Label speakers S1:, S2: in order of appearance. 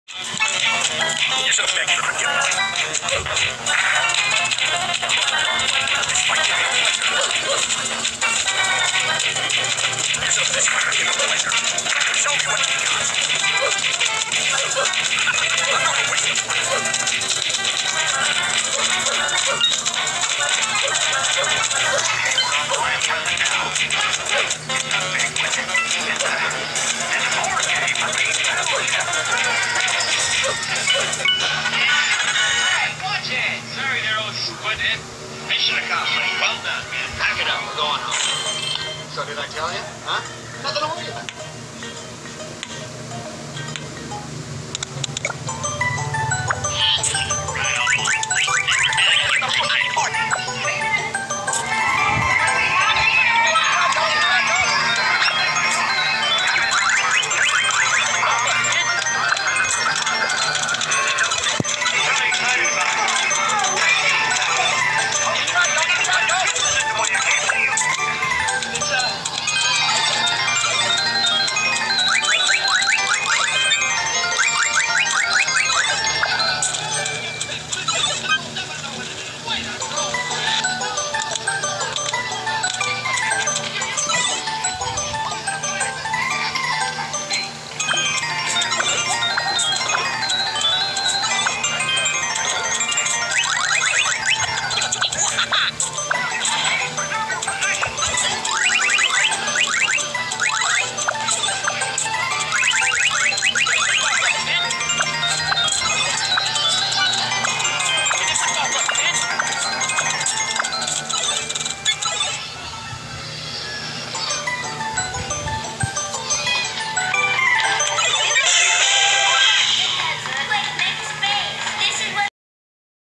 S1: You should have begged for forgiveness. This might give you pleasure. You should have this might give you pleasure. Show me what you got. Not a waste of
S2: Mission accomplished. Well done, man. Pack it up. We're going home. So did I tell you? Huh? Nothing to worry about.